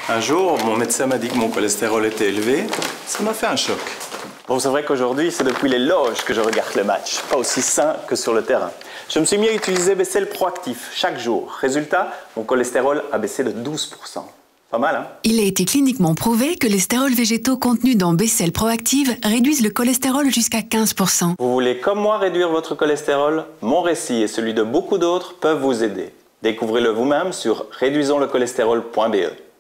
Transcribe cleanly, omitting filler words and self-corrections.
Un jour, mon médecin m'a dit que mon cholestérol était élevé. Ça m'a fait un choc. Bon, c'est vrai qu'aujourd'hui, c'est depuis les loges que je regarde le match. Pas aussi sain que sur le terrain. Je me suis mis à utiliser Becel Proactif chaque jour. Résultat, mon cholestérol a baissé de 12%. Pas mal, hein? Il a été cliniquement prouvé que les stérols végétaux contenus dans Becel Proactive réduisent le cholestérol jusqu'à 15%. Vous voulez comme moi réduire votre cholestérol? Mon récit et celui de beaucoup d'autres peuvent vous aider. Découvrez-le vous-même sur réduisonslecholestérol.be.